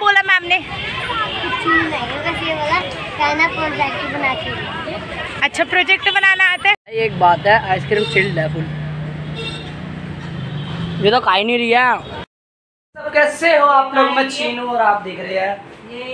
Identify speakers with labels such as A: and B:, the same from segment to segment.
A: बोला मैम ने?
B: प्रोजेक्ट बनाती।
A: अच्छा प्रोजेक्ट बनाना आता है।
C: एक बात है, आइसक्रीम चिल्ड है फुल, ये तो खा ही नहीं रही है। सब कैसे हो आप लोग? मैं चीनू और आप देख रहे हैं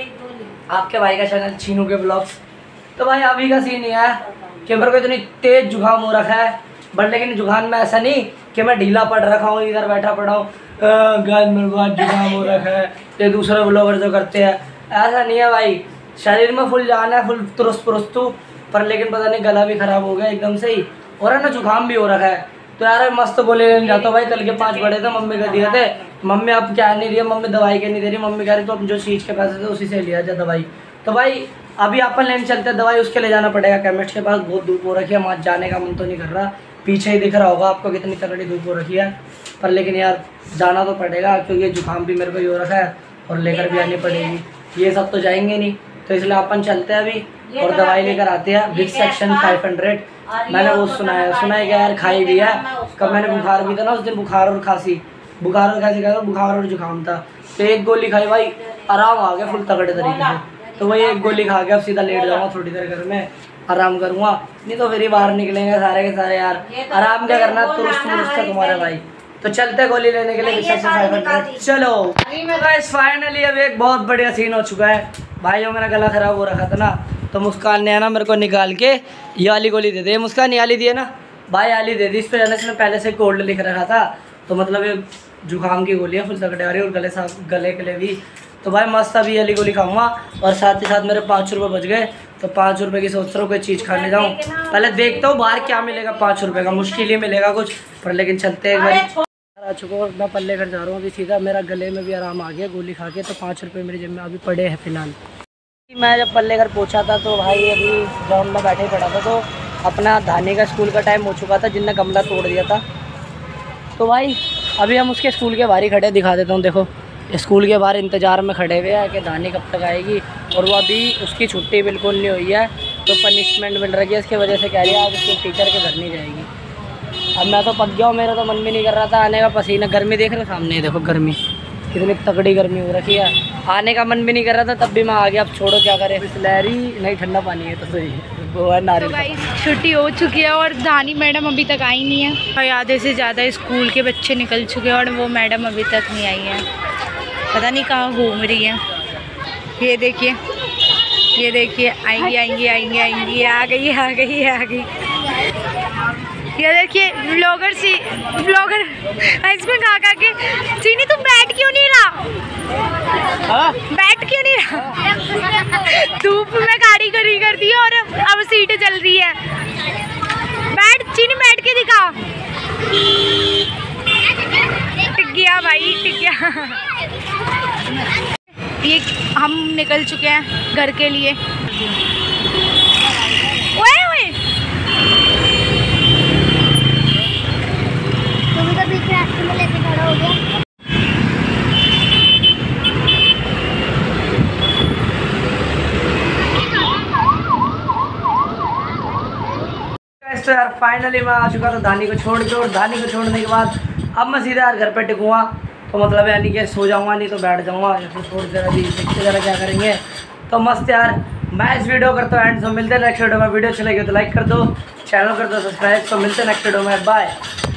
C: आपके भाई का चैनल चीनू के ब्लॉग्स। तो भाई अभी का सीन ये है कि मेरे को इतनी तेज जुकाम हो रखा है, बट लेकिन जुकाम में ऐसा नहीं कि मैं ढीला पड़ रखा हूँ, इधर बैठा पड़ा हूँ मेरे को आज जुकाम हो रखा है, ये दूसरे ब्लॉगर जो करते हैं, ऐसा नहीं है भाई। शरीर में फुल जान है, फुल तुरुस्त पुरुस्तू, पर लेकिन पता नहीं गला भी खराब हो गया एकदम से ही, और है ना जुकाम भी हो रखा है। तो यार मस्त बोले लेने जाता हूँ भाई, कल के 5 बड़े थे, मम्मी को दिए थे, मम्मी अब क्या नहीं रही है, मम्मी दवाई के नहीं दे रही, मम्मी कह रही तो अब जो चीज़ के पैसे थे उसी से लिया जाए दवाई। तो भाई अभी अपन लेने चलते हैं दवाई, उसके ले जाना पड़ेगा केमिस्ट के पास, बहुत धूप हो रखी है, वहाँ जाने का मन तो नहीं कर रहा, पीछे ही दिख रहा होगा आपको कितनी तगड़ी धूप हो रखी है, पर लेकिन यार जाना तो पड़ेगा क्योंकि ये जुकाम भी मेरे को ही हो रखा है और लेकर भी आनी पड़ेगी, ये सब तो जाएंगे नहीं, तो इसलिए अपन चलते हैं अभी और दवाई लेकर आते हैं। विक्स सेक्शन 500 मैंने वो सुना है कि यार खाई भी है, कब मैंने बुखार भी था ना उस दिन, बुखार और खांसी का बुखार और जुकाम था, तो एक गोली खाई भाई, आराम आ गया फुल तगड़े तरीके से। तो वही एक गोली खा के अब सीधा लेट जाऊँगा, थोड़ी देर घर में आराम करूँगा, नहीं तो फिर ही बाहर निकलेंगे सारे के सारे यार, आराम क्या करना, तुरस्त तुम्हारे भाई। तो चलते गोली लेने के लिए विक्स सेक्शन 500। चलो फाइनली अब एक बहुत बढ़िया सीन हो चुका है भाई, जो मेरा गला खराब हो रखा था ना, तो मुस्कान ने है ना मेरे को निकाल के ये वाली गोली दे दी। मुस्कान ये वाली दी है ना भाई, आली दे दी, इस पर इसने पहले से कोल्ड लिख रखा था, तो मतलब ये जुकाम की गोली है फुल तगड़े वाली, और गले के लिए भी। तो भाई मस्त अभी ये वाली गोली खाऊंगा, और साथ ही साथ मेरे 5 रुपये बच गए, तो 5 रुपये की सोच रहा हूँ कोई चीज़ खाने जाऊँ, पहले देखता हूँ बाहर क्या मिलेगा 5 रुपये का, मुश्किल ही मिलेगा कुछ, पर लेकिन चलते हैं एक बार। आ चुका हूँ मैं पल्ले घर जा रहा हूँ अभी सीधा, मेरा गले में भी आराम आ गया गोली खा के, तो 5 रुपये मेरी जेब में अभी पड़े हैं फिलहाल। मैं जब पल्ले घर पहुँचा था तो भाई अभी ग्राउंड में बैठे ही पड़ा था, तो अपना धानी का स्कूल का टाइम हो चुका था, जिनने गमला तोड़ दिया था। तो भाई अभी हम उसके स्कूल के बाहर ही खड़े, दिखा देता हूँ, देखो स्कूल के बाहर इंतज़ार में खड़े हुए हैं कि धानी कब तक आएगी, और वो अभी उसकी छुट्टी बिल्कुल नहीं हुई है, तो पनिशमेंट मिल रही है इसकी वजह से, कह रही है आज उसके टीचर के घर नहीं जाएगी। अब मैं तो पक गया हूँ, मेरा तो मन भी नहीं कर रहा था आने का, पसीना, गर्मी देख रहे हो सामने, देखो गर्मी कितनी तगड़ी गर्मी हो रखी है, आने का मन भी नहीं कर रहा था, तब भी मैं आ गया। अब छोड़ो क्या करें, बिस्लैरी नहीं, ठंडा पानी है तो सही वो है नारियल।
A: तो भाई छुट्टी हो चुकी है और धानी मैडम अभी तक आई नहीं है, और आधे से ज़्यादा स्कूल के बच्चे निकल चुके हैं और वो मैडम अभी तक नहीं आई है, पता नहीं कहाँ घूम रही है। ये देखिए आएंगी, आ गई। ये देखिए ब्लॉगर आइसक्रीम खा के, चीनी तुम बैठ क्यों नहीं रहा? धूप में गाड़ी कर दी है और अब सीटें चल रही है, बैठ चीनी, बैठ के दिखा। टिक गया भाई, टिक गया। ये हम निकल चुके हैं घर के लिए। ओए
B: तुम तो बीच रास्ते में लेके खड़ा हो गया।
C: तो यार फाइनली मैं आ चुका था धानी को छोड़ के, और धानी को छोड़ने के बाद अब मैं सीधा यार घर पे टिकूँगा, तो मतलब यानी कि सो जाऊँगा, नहीं तो बैठ जाऊँगा, या फिर थोड़ी देर अभी देखते ज़रा क्या करेंगे। तो मस्त यार, मैं इस वीडियो करता हूँ एंड, तो मिलते हैं नेक्स्ट वीडियो में। वीडियो अच्छी लगी तो लाइक कर दो, चैनल कर दो सब्सक्राइब, तो मिलते हैं नेक्स्ट वीडियो में, बाय।